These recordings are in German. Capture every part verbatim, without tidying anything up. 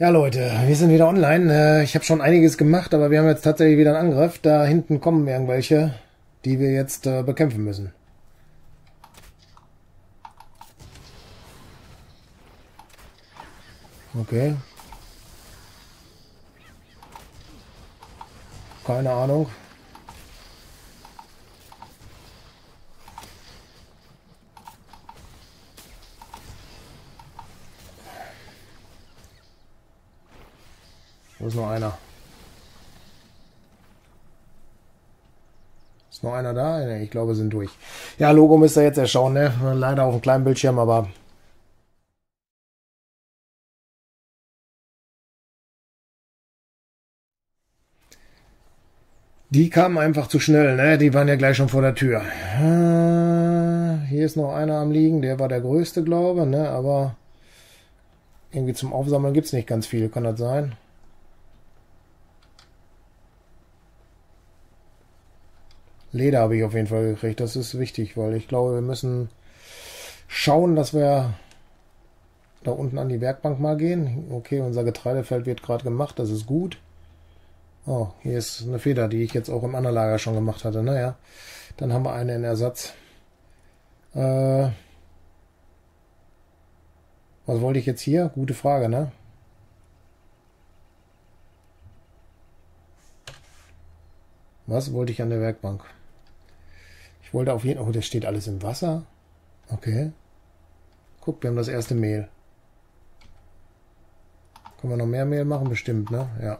Ja, Leute, wir sind wieder online. Äh, Ich habe schon einiges gemacht, aber wir haben jetzt tatsächlich wieder einen Angriff. Da hinten kommen irgendwelche, die wir jetzt äh, bekämpfen müssen. Okay. Keine Ahnung. Wo ist noch einer? Ist noch einer da? Nee, ich glaube, wir sind durch. Ja, Logo müsst ihr jetzt erschauen, ne? Leider auf einem kleinen Bildschirm, aber... Die kamen einfach zu schnell, ne? Die waren ja gleich schon vor der Tür. Äh, hier ist noch einer am Liegen, der war der größte, glaube ich, ne? Aber irgendwie zum Aufsammeln gibt es nicht ganz viel, kann das sein? Leder habe ich auf jeden Fall gekriegt, das ist wichtig, weil ich glaube, wir müssen schauen, dass wir da unten an die Werkbank mal gehen. Okay, unser Getreidefeld wird gerade gemacht, das ist gut. Oh, hier ist eine Feder, die ich jetzt auch im anderen Lager schon gemacht hatte. Naja, dann haben wir eine in Ersatz. Äh, was wollte ich jetzt hier? Gute Frage, ne? Was wollte ich an der Werkbank? Ich wollte auf jeden Fall... Oh, das steht alles im Wasser. Okay. Guck, wir haben das erste Mehl. Können wir noch mehr Mehl machen? Bestimmt, ne? Ja.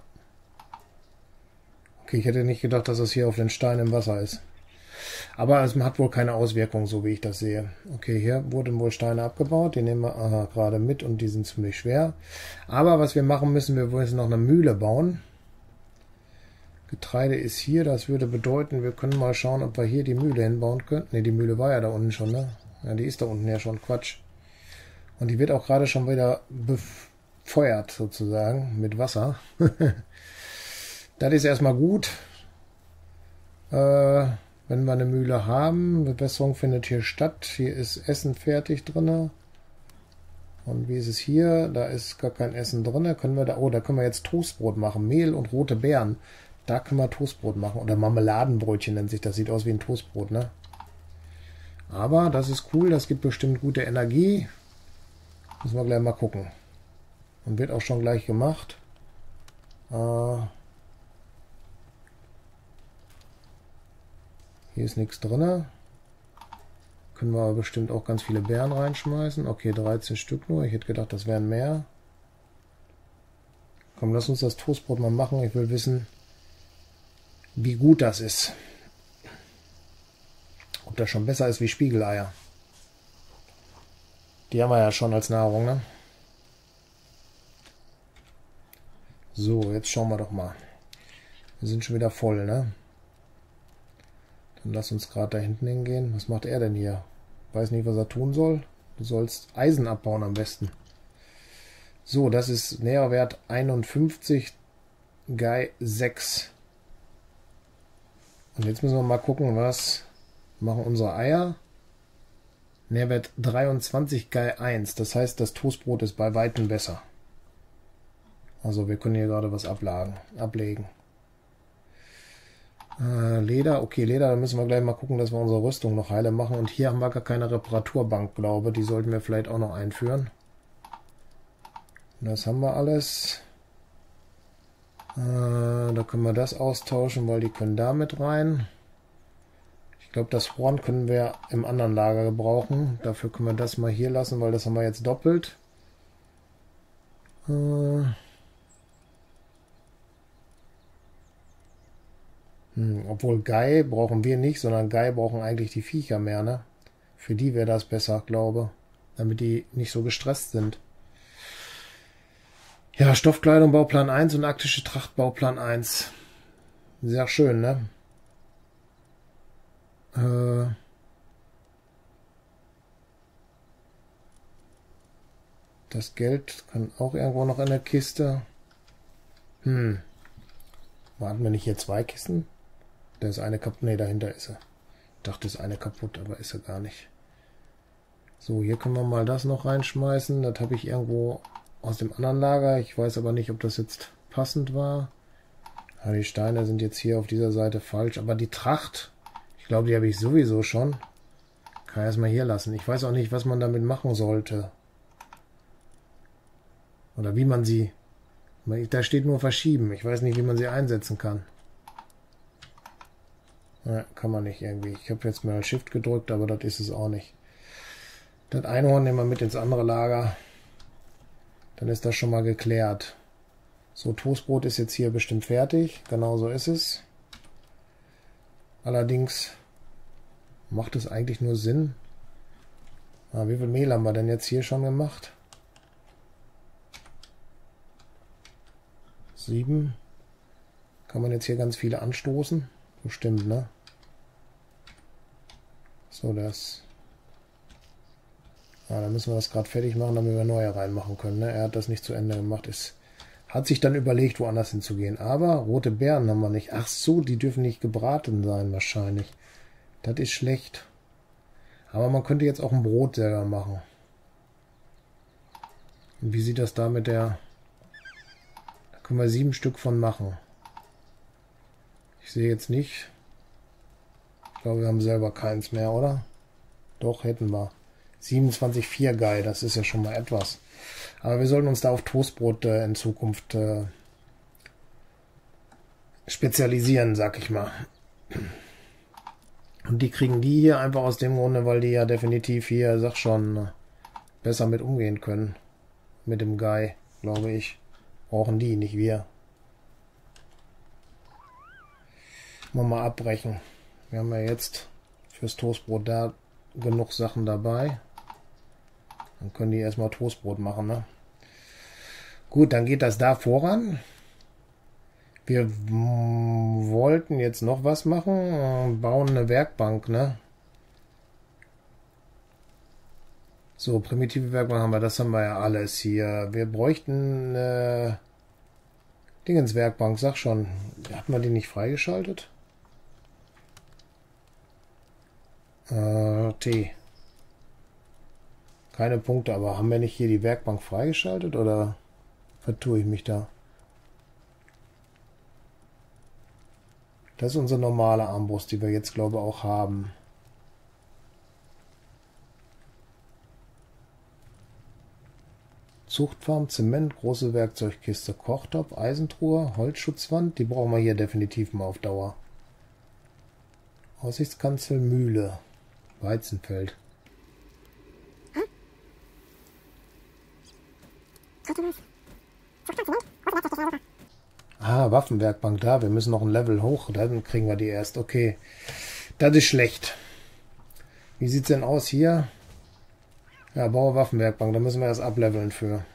Okay, ich hätte nicht gedacht, dass das hier auf den Stein im Wasser ist. Aber es hat wohl keine Auswirkung, so wie ich das sehe. Okay, hier wurden wohl Steine abgebaut. Die nehmen wir aha, gerade mit und die sind ziemlich schwer. Aber was wir machen müssen, wir müssen noch eine Mühle bauen. Getreide ist hier. Das würde bedeuten, wir können mal schauen, ob wir hier die Mühle hinbauen können. Ne, die Mühle war ja da unten schon, ne? Ja, die ist da unten ja schon. Quatsch. Und die wird auch gerade schon wieder befeuert, sozusagen, mit Wasser. Das ist erstmal gut. Äh, wenn wir eine Mühle haben, Bewässerung findet hier statt. Hier ist Essen fertig drin. Und wie ist es hier? Da ist gar kein Essen drin. Können wir da, oh, da können wir jetzt Toastbrot machen. Mehl und rote Beeren. Da können wir Toastbrot machen. Oder Marmeladenbrötchen nennt sich das. Sieht aus wie ein Toastbrot, ne? Aber das ist cool. Das gibt bestimmt gute Energie. Müssen wir gleich mal gucken. Und wird auch schon gleich gemacht. Äh, Hier ist nichts drin. Können wir aber bestimmt auch ganz viele Beeren reinschmeißen. Okay, dreizehn Stück nur. Ich hätte gedacht, das wären mehr. Komm, lass uns das Toastbrot mal machen. Ich will wissen, wie gut das ist. Ob das schon besser ist wie Spiegeleier. Die haben wir ja schon als Nahrung, ne? So, jetzt schauen wir doch mal. Wir sind schon wieder voll, ne? Dann lass uns gerade da hinten hingehen. Was macht er denn hier? Weiß nicht, was er tun soll. Du sollst Eisen abbauen am besten. So, das ist Nährwert einundfünfzig, Guy sechs. Und jetzt müssen wir mal gucken, was machen unsere Eier. Nährwert dreiundzwanzig, Guy eins. Das heißt, das Toastbrot ist bei Weitem besser. Also wir können hier gerade was ablagen, ablegen. Äh, Leder, okay, Leder, da müssen wir gleich mal gucken, dass wir unsere Rüstung noch heile machen. Und hier haben wir gar keine Reparaturbank, glaube ich. Die sollten wir vielleicht auch noch einführen. Und das haben wir alles. Äh, da können wir das austauschen, weil die können da mit rein. Ich glaube, das Horn können wir im anderen Lager gebrauchen. Dafür können wir das mal hier lassen, weil das haben wir jetzt doppelt. Äh, Hm, obwohl Guy brauchen wir nicht, sondern Guy brauchen eigentlich die Viecher mehr, ne? Für die wäre das besser, glaube. Damit die nicht so gestresst sind. Ja, Stoffkleidung Bauplan eins und arktische Tracht Bauplan eins. Sehr schön, ne? Äh das Geld kann auch irgendwo noch in der Kiste. Hm. Warten wir nicht hier zwei Kisten? Da ist eine kaputt. Ne, dahinter ist er. Ich dachte, ist eine kaputt, aber ist er gar nicht. So, hier können wir mal das noch reinschmeißen. Das habe ich irgendwo aus dem anderen Lager. Ich weiß aber nicht, ob das jetzt passend war. Ja, die Steine sind jetzt hier auf dieser Seite falsch. Aber die Tracht, ich glaube, die habe ich sowieso schon. Kann ich erstmal hier lassen. Ich weiß auch nicht, was man damit machen sollte. Oder wie man sie... Da steht nur verschieben. Ich weiß nicht, wie man sie einsetzen kann. Ja, kann man nicht irgendwie. Ich habe jetzt mal Shift gedrückt, aber das ist es auch nicht. Das Einhorn nehmen wir mit ins andere Lager. Dann ist das schon mal geklärt. So, Toastbrot ist jetzt hier bestimmt fertig. Genau so ist es. Allerdings macht es eigentlich nur Sinn. Ah, wie viel Mehl haben wir denn jetzt hier schon gemacht? Sieben. Kann man jetzt hier ganz viele anstoßen? Bestimmt, ne? So, das... Ja, dann müssen wir das gerade fertig machen, damit wir neue reinmachen können. Ne? Er hat das nicht zu Ende gemacht. Es hat sich dann überlegt, woanders hinzugehen. Aber rote Beeren haben wir nicht. Ach so, die dürfen nicht gebraten sein wahrscheinlich. Das ist schlecht. Aber man könnte jetzt auch ein Brot selber machen. Und wie sieht das da mit der... Da können wir sieben Stück von machen. Ich sehe jetzt nicht. Ich glaube, wir haben selber keins mehr, oder? Doch, hätten wir. siebenundzwanzig Komma vier, geil, das ist ja schon mal etwas. Aber wir sollten uns da auf Toastbrot äh, in Zukunft äh, spezialisieren, sag ich mal. Und die kriegen die hier einfach aus dem Grunde, weil die ja definitiv hier, sag schon, besser mit umgehen können. Mit dem Guy, glaube ich. Brauchen die, nicht wir. Mal mal abbrechen. Wir haben ja jetzt fürs Toastbrot da genug Sachen dabei. Dann können die erstmal Toastbrot machen, ne? Gut, dann geht das da voran. Wir wollten jetzt noch was machen. Bauen eine Werkbank, ne? So, primitive Werkbank haben wir. Das haben wir ja alles hier. Wir bräuchten eine Dingenswerkbank, sag schon. Hat man die nicht freigeschaltet? Äh, T. Keine Punkte, aber haben wir nicht hier die Werkbank freigeschaltet oder vertue ich mich da? Das ist unsere normale Armbrust, die wir jetzt, glaube ich, auch haben. Zuchtfarm, Zement, große Werkzeugkiste, Kochtopf, Eisentruhe, Holzschutzwand. Die brauchen wir hier definitiv mal auf Dauer. Aussichtskanzel, Mühle, Weizenfeld. Ah, Waffenwerkbank da. Wir müssen noch ein Level hoch. Dann kriegen wir die erst. Okay. Das ist schlecht. Wie sieht es denn aus hier? Ja, baue Waffenwerkbank. Da müssen wir erst ableveln für.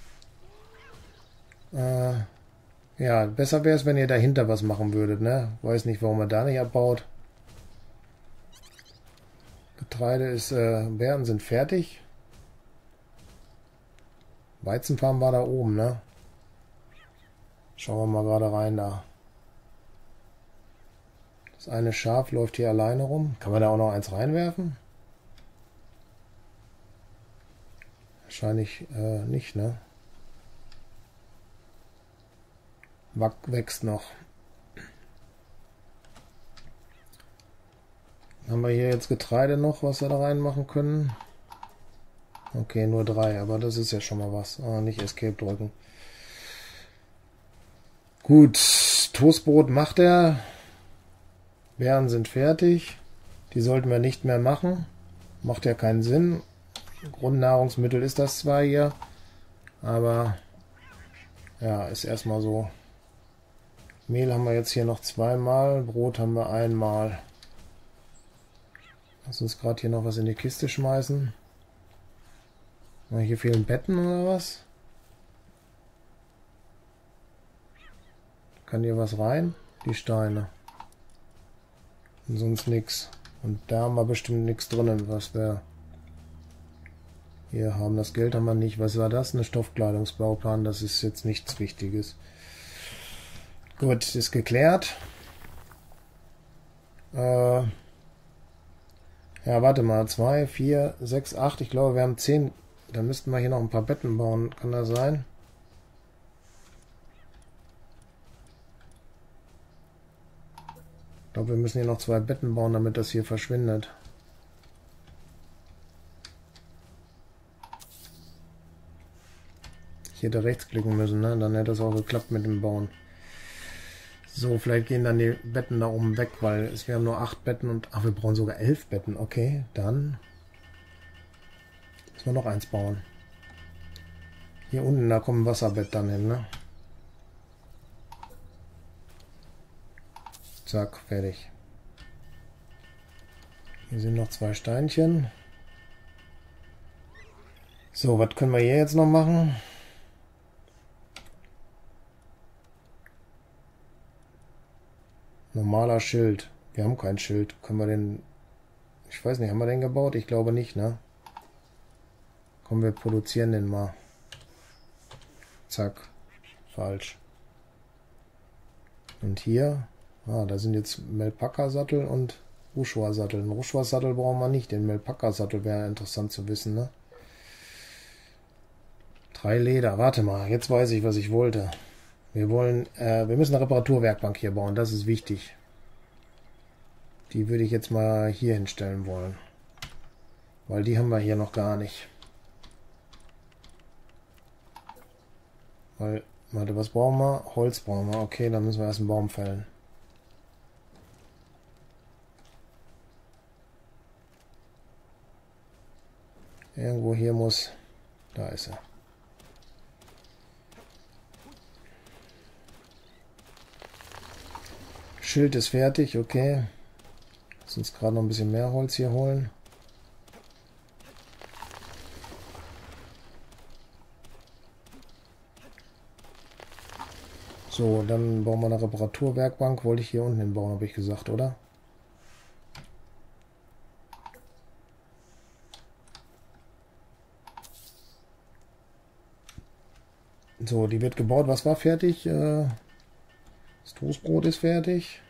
Äh, ja, besser wäre es, wenn ihr dahinter was machen würdet, ne? Weiß nicht, warum er da nicht abbaut. Getreide ist, äh, Beeren sind fertig. Weizenfarm war da oben, ne? Schauen wir mal gerade rein da. Das eine Schaf läuft hier alleine rum. Kann man da auch noch eins reinwerfen? Wahrscheinlich äh, nicht, ne? Wack wächst noch. Haben wir hier jetzt Getreide noch, was wir da reinmachen können? Okay, nur drei, aber das ist ja schon mal was. Ah, nicht Escape drücken. Gut, Toastbrot macht er. Beeren sind fertig. Die sollten wir nicht mehr machen. Macht ja keinen Sinn. Grundnahrungsmittel ist das zwar hier, aber ja, ist erstmal so. Mehl haben wir jetzt hier noch zweimal, Brot haben wir einmal. Lass uns gerade hier noch was in die Kiste schmeißen. Hier fehlen Betten oder was? Kann hier was rein? Die Steine. Und sonst nichts. Und da haben wir bestimmt nichts drin, was wir hier haben. Das Geld haben wir nicht. Was war das? Eine Stoffkleidungsbauplan. Das ist jetzt nichts Wichtiges. Gut, ist geklärt. Äh ja, warte mal. zwei, vier, sechs, acht. Ich glaube, wir haben zehn Dann müssten wir hier noch ein paar Betten bauen. Kann das sein? Ich glaube, wir müssen hier noch zwei Betten bauen, damit das hier verschwindet. Ich hätte rechts klicken müssen, ne? Dann hätte das auch geklappt mit dem Bauen. So, vielleicht gehen dann die Betten da oben weg, weil es, wir haben nur acht Betten und... Ach, wir brauchen sogar elf Betten. Okay, dann müssen wir noch eins bauen. Hier unten, da kommt ein Wasserbett dann hin, ne? Zack, fertig. Hier sind noch zwei Steinchen. So, was können wir hier jetzt noch machen? Normaler Schild. Wir haben kein Schild. Können wir den... Ich weiß nicht, haben wir den gebaut? Ich glaube nicht, ne? Komm, wir produzieren den mal. Zack. Falsch. Und hier... Ah, da sind jetzt Melpaka-Sattel und Rushwa-Sattel. Einen Rushwa-Sattel brauchen wir nicht. Den Melpaka-Sattel wäre interessant zu wissen, ne? Drei Leder. Warte mal, jetzt weiß ich, was ich wollte. Wir wollen, äh, wir müssen eine Reparaturwerkbank hier bauen. Das ist wichtig. Die würde ich jetzt mal hier hinstellen wollen. Weil die haben wir hier noch gar nicht. Weil, warte, was brauchen wir? Holz brauchen wir. Okay, dann müssen wir erst einen Baum fällen. Irgendwo hier muss... Da ist er. Schild ist fertig, okay. Lass uns gerade noch ein bisschen mehr Holz hier holen. So, dann bauen wir eine Reparaturwerkbank. Wollte ich hier unten hinbauen, habe ich gesagt, oder? So, die wird gebaut. Was war fertig? Äh, das Toastbrot ist fertig.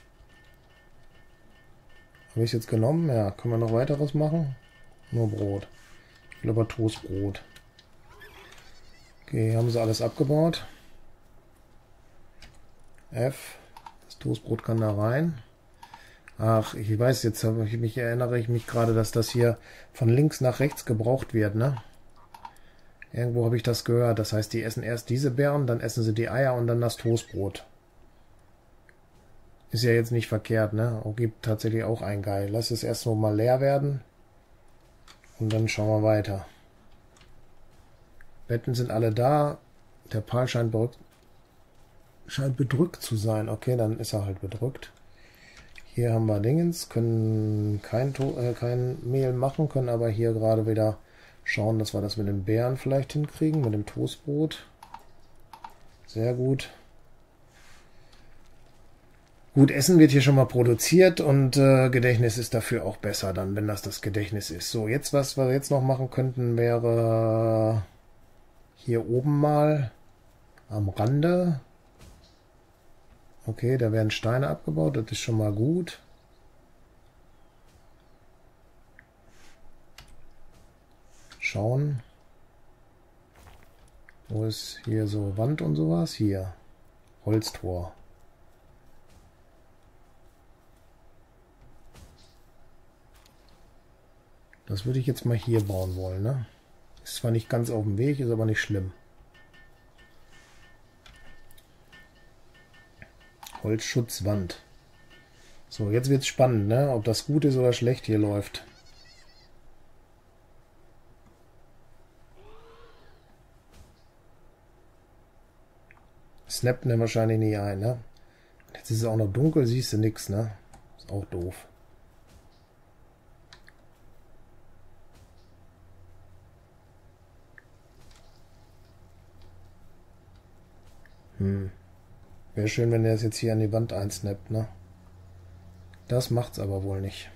Habe ich es jetzt genommen? Ja, können wir noch weiteres machen? Nur Brot. Ich will aber Toastbrot. Okay, haben sie alles abgebaut. F. Das Toastbrot kann da rein. Ach, ich weiß, jetzt habe ich mich, erinnere ich mich gerade, dass das hier von links nach rechts gebraucht wird, ne? Irgendwo habe ich das gehört. Das heißt, die essen erst diese Beeren, dann essen sie die Eier und dann das Toastbrot. Ist ja jetzt nicht verkehrt, ne? Und gibt tatsächlich auch ein Geil. Lass es erst noch mal leer werden. Und dann schauen wir weiter. Betten sind alle da. Der Pal scheint bedrückt, scheint bedrückt zu sein. Okay, dann ist er halt bedrückt. Hier haben wir Dingens. Können kein, äh, kein Mehl machen, können aber hier gerade wieder schauen, dass wir das mit den Beeren vielleicht hinkriegen. Mit dem Toastbrot. Sehr gut. Gut, Essen wird hier schon mal produziert und äh, Gedächtnis ist dafür auch besser dann, wenn das das Gedächtnis ist. So, jetzt, was wir jetzt noch machen könnten, wäre hier oben mal am Rande. Okay, da werden Steine abgebaut, das ist schon mal gut. Schauen. Wo ist hier so Wand und sowas? Hier. Holztor. Das würde ich jetzt mal hier bauen wollen, ne? Ist zwar nicht ganz auf dem Weg, ist aber nicht schlimm. Holzschutzwand. So, jetzt wird es spannend, ne? Ob das gut ist oder schlecht hier läuft. Snappt ne wahrscheinlich nicht ein, ne? Jetzt ist es auch noch dunkel, siehst du nichts, ne? Ist auch doof. Hm. Wäre schön, wenn der es jetzt hier an die Wand einsnappt, ne? Das macht's aber wohl nicht.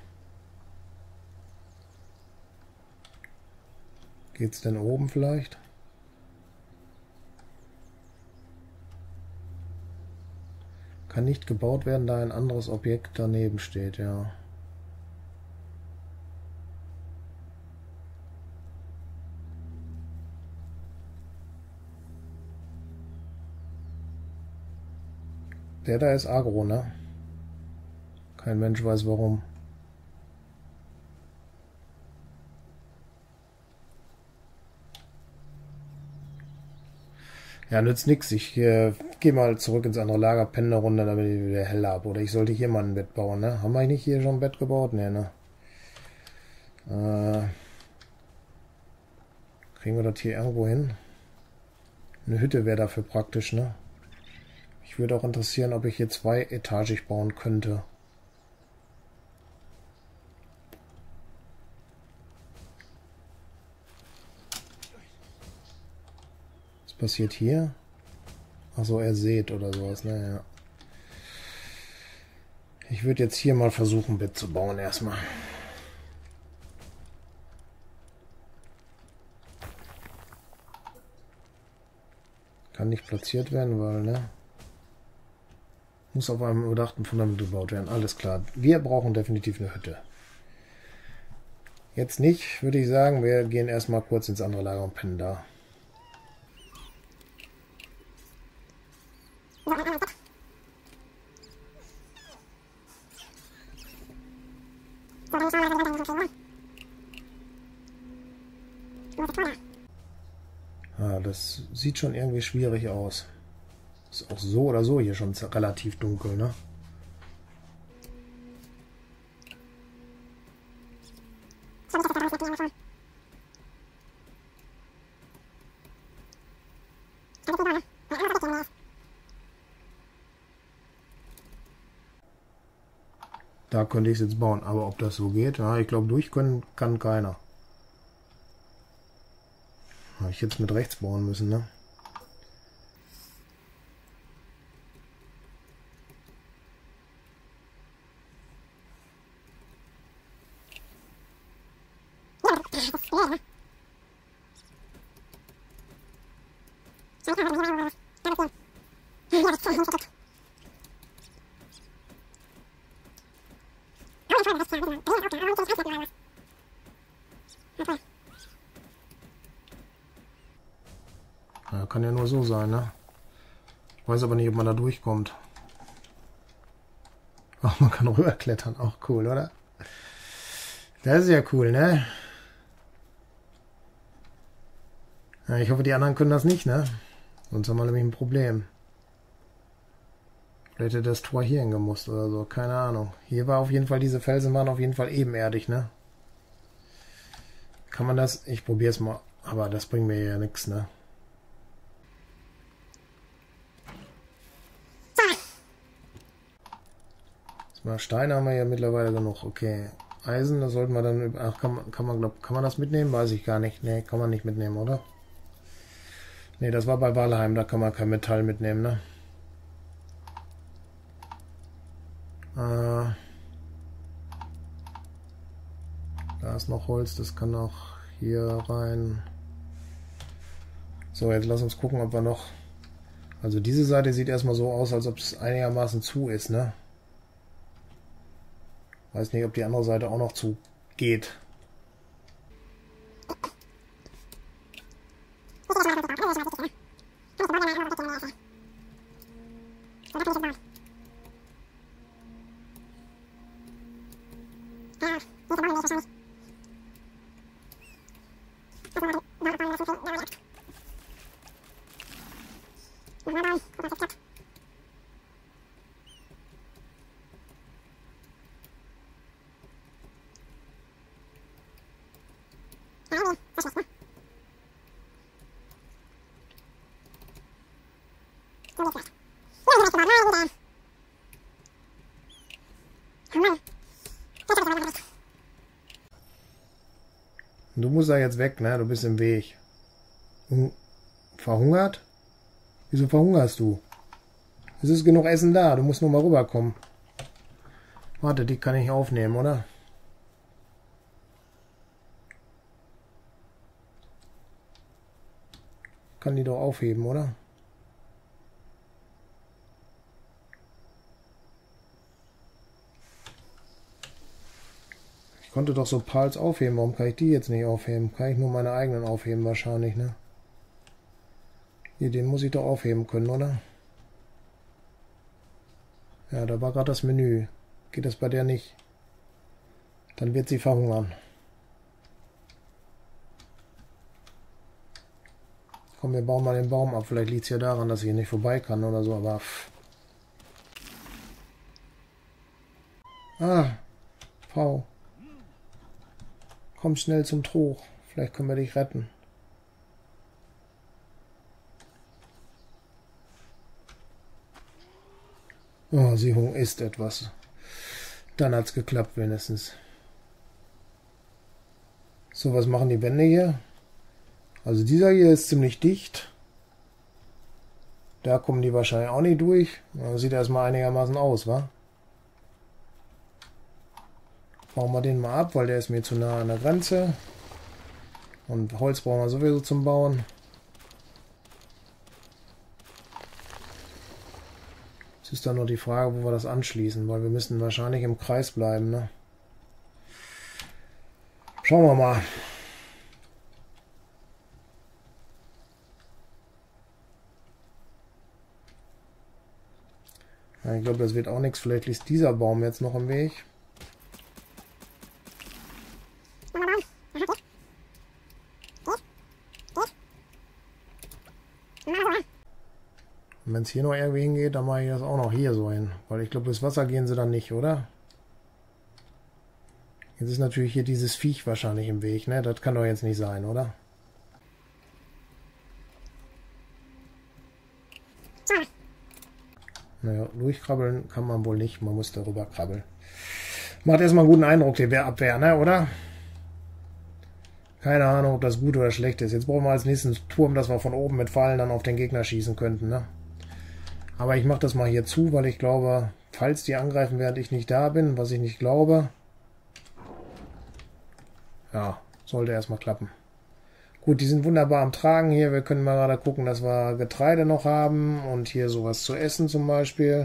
Geht's denn oben vielleicht? Kann nicht gebaut werden, da ein anderes Objekt daneben steht, ja. Der da ist Agro, ne? Kein Mensch weiß warum. Ja, nützt nix. Ich äh, gehe mal zurück ins andere Lager, penne eine Runde, damit ich wieder hell habe. Oder ich sollte hier mal ein Bett bauen, ne? Haben wir nicht hier schon ein Bett gebaut? Ne, ne? Äh, kriegen wir das hier irgendwo hin? Eine Hütte wäre dafür praktisch, ne? Ich würde auch interessieren, ob ich hier zwei etagig bauen könnte. Was passiert hier? Achso, er sät oder sowas, ne? Ja. Ich würde jetzt hier mal versuchen, ein Bett zu bauen erstmal. Kann nicht platziert werden, weil, ne? Muss auf einem überdachten Fundament gebaut werden. Alles klar. Wir brauchen definitiv eine Hütte. Jetzt nicht, würde ich sagen. Wir gehen erstmal kurz ins andere Lager und pennen da. Ah, das sieht schon irgendwie schwierig aus. Ist auch so oder so hier schon relativ dunkel, ne? Da könnte ich es jetzt bauen, aber ob das so geht, ja, ich glaube, durch können kann keiner. Habe ich jetzt mit rechts bauen müssen, ne? Ja, kann ja nur so sein, ne? Ich weiß aber nicht, ob man da durchkommt. Ach, man kann rüberklettern, auch cool, oder? Das ist ja cool, ne? Ja, ich hoffe, die anderen können das nicht, ne? Sonst haben wir nämlich ein Problem. Vielleicht hätte das Tor hier hingemusst oder so, keine Ahnung. Hier war auf jeden Fall, diese Felsen waren auf jeden Fall ebenerdig, ne? Kann man das? Ich probiere es mal, aber das bringt mir ja nichts, ne? Mal Steine haben wir ja mittlerweile genug. Okay. Eisen, das sollten wir dann... Ach, kann man, kann man, glaub, kann man das mitnehmen? Weiß ich gar nicht. Ne, kann man nicht mitnehmen, oder? Ne, das war bei Valheim. Da kann man kein Metall mitnehmen, ne? Äh, da ist noch Holz. Das kann auch hier rein. So, jetzt lass uns gucken, ob wir noch... Also diese Seite sieht erstmal so aus, als ob es einigermaßen zu ist, ne? Weiß nicht, ob die andere Seite auch noch zugeht. Du musst da jetzt weg, ne? Du bist im Weg. Und verhungert? Wieso verhungerst du? Es ist genug Essen da. Du musst nur mal rüberkommen. Warte, die kann ich aufnehmen, oder? Kann die doch aufheben, oder? Ich konnte doch so Pals aufheben. Warum kann ich die jetzt nicht aufheben? Kann ich nur meine eigenen aufheben wahrscheinlich, ne? Hier, den muss ich doch aufheben können, oder? Ja, da war gerade das Menü. Geht das bei der nicht? Dann wird sie verhungern. Komm, wir bauen mal den Baum ab. Vielleicht liegt es ja daran, dass ich hier nicht vorbei kann oder so, aber... Pff. Ah, V. Komm schnell zum Trog. Vielleicht können wir dich retten. Oh, sie isst etwas. Dann hat's geklappt wenigstens. So, was machen die Wände hier? Also dieser hier ist ziemlich dicht. Da kommen die wahrscheinlich auch nicht durch. Das sieht erstmal einigermaßen aus, wa? Bauen wir den mal ab, weil der ist mir zu nah an der Grenze. Und Holz brauchen wir sowieso zum Bauen. Jetzt ist dann noch die Frage, wo wir das anschließen, weil wir müssen wahrscheinlich im Kreis bleiben, ne? Schauen wir mal. Ja, ich glaube, das wird auch nichts. Vielleicht liegt dieser Baum jetzt noch im Weg. Und wenn es hier noch irgendwie hingeht, dann mache ich das auch noch hier so hin. Weil ich glaube, durchs Wasser gehen sie dann nicht, oder? Jetzt ist natürlich hier dieses Viech wahrscheinlich im Weg, ne? Das kann doch jetzt nicht sein, oder? Naja, durchkrabbeln kann man wohl nicht. Man muss darüber krabbeln. Macht erstmal einen guten Eindruck, die Wehrabwehr, ne? Oder? Keine Ahnung, ob das gut oder schlecht ist. Jetzt brauchen wir als nächsten Turm, dass wir von oben mit Fallen dann auf den Gegner schießen könnten, ne? Aber ich mache das mal hier zu, weil ich glaube, falls die angreifen, während ich nicht da bin, was ich nicht glaube, ja, sollte erstmal klappen. Gut, die sind wunderbar am Tragen hier. Wir können mal gerade gucken, dass wir Getreide noch haben und hier sowas zu essen zum Beispiel.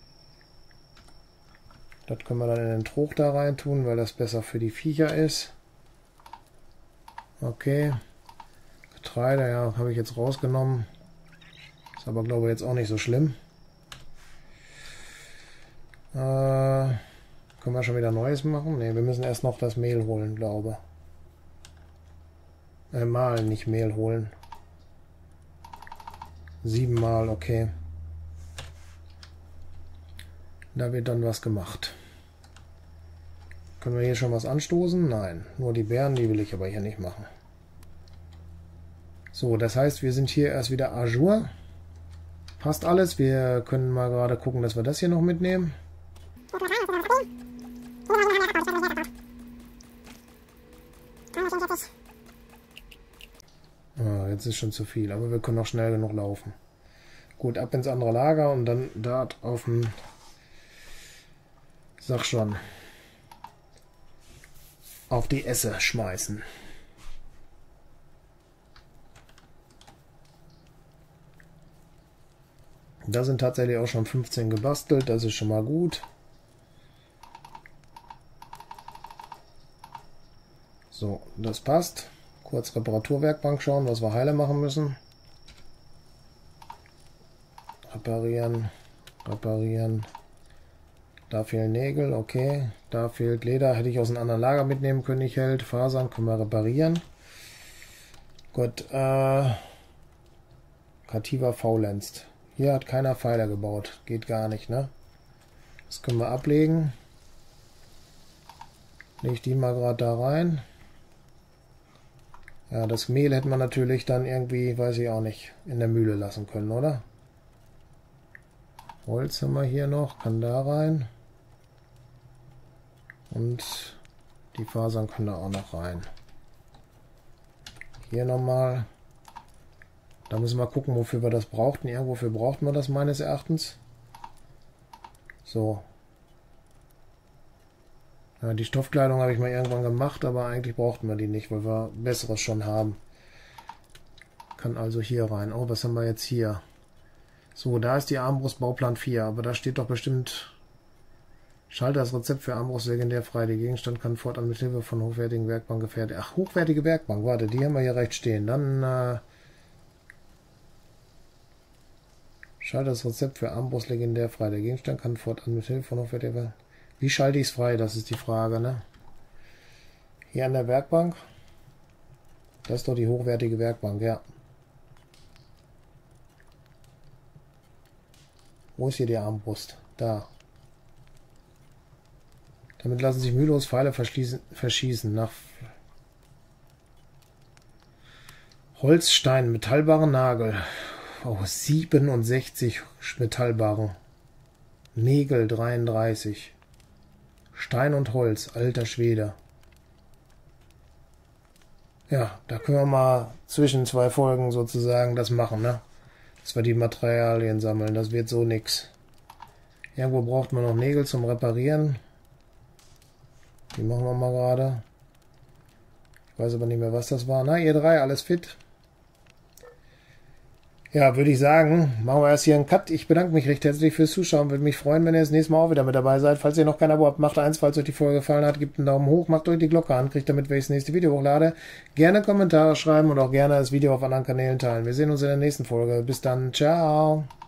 Das können wir dann in den Trog da rein tun, weil das besser für die Viecher ist. Okay. Getreide, ja, habe ich jetzt rausgenommen. Ist aber, glaube ich, jetzt auch nicht so schlimm. Äh, können wir schon wieder Neues machen? Ne, wir müssen erst noch das Mehl holen, glaube ich. Äh, mal, nicht Mehl holen. Siebenmal, okay. Da wird dann was gemacht. Können wir hier schon was anstoßen? Nein, nur die Beeren, die will ich aber hier nicht machen. So, das heißt, wir sind hier erst wieder à jour. Passt alles. Wir können mal gerade gucken, dass wir das hier noch mitnehmen. Ah, jetzt ist schon zu viel, aber wir können noch schnell genug laufen. Gut, ab ins andere Lager und dann dort auf dem... Sag schon. Auf die Esse schmeißen. Da sind tatsächlich auch schon fünfzehn gebastelt, das ist schon mal gut. So, das passt. Kurz Reparaturwerkbank schauen, was wir heile machen müssen. Reparieren, reparieren. Da fehlen Nägel, okay. Da fehlt Leder, hätte ich aus einem anderen Lager mitnehmen können, nicht hält. Fasern können wir reparieren. Gut, äh... Kativa faulenzt. Hier hat keiner Pfeiler gebaut. Geht gar nicht, ne? Das können wir ablegen. Lege ich die mal gerade da rein. Ja, das Mehl hätte man natürlich dann irgendwie, weiß ich auch nicht, in der Mühle lassen können, oder? Holz haben wir hier noch, kann da rein. Und die Fasern können da auch noch rein. Hier nochmal. Da müssen wir gucken, wofür wir das brauchten. Irgendwofür brauchten wir das meines Erachtens. So. Ja, die Stoffkleidung habe ich mal irgendwann gemacht, aber eigentlich brauchten wir die nicht, weil wir Besseres schon haben. Kann also hier rein. Oh, was haben wir jetzt hier? So, da ist die Armbrust Bauplan vier, aber da steht doch bestimmt... Schalte das Rezept für Armbrust legendär frei. Der Gegenstand kann fortan mit Hilfe von hochwertigen Werkbank gefertigt. Ach, hochwertige Werkbank. Warte, die haben wir hier rechts stehen. Dann... Äh Schalte das Rezept für Armbrust legendär frei. Der Gegenstand kann fortan mit Hilfe von hochwertiger werden. Wie schalte ich es frei? Das ist die Frage, ne? Hier an der Werkbank. Das ist doch die hochwertige Werkbank, ja. Wo ist hier die Armbrust? Da. Damit lassen sich mühelos Pfeile verschießen. Nach Holzstein, metallbare Nagel. Oh, siebenundsechzig metallbare. Nägel dreiunddreißig. Stein und Holz, alter Schwede. Ja, da können wir mal zwischen zwei Folgen sozusagen das machen, ne? Dass wir die Materialien sammeln, das wird so nix. Irgendwo braucht man noch Nägel zum Reparieren. Die machen wir mal gerade. Ich weiß aber nicht mehr, was das war. Na, ihr drei, alles fit? Ja, würde ich sagen, machen wir erst hier einen Cut. Ich bedanke mich recht herzlich fürs Zuschauen. Würde mich freuen, wenn ihr das nächste Mal auch wieder mit dabei seid. Falls ihr noch kein Abo habt, macht eins. Falls euch die Folge gefallen hat, gebt einen Daumen hoch, macht euch die Glocke an, kriegt damit, wenn ich das nächste Video hochlade. Gerne Kommentare schreiben und auch gerne das Video auf anderen Kanälen teilen. Wir sehen uns in der nächsten Folge. Bis dann. Ciao.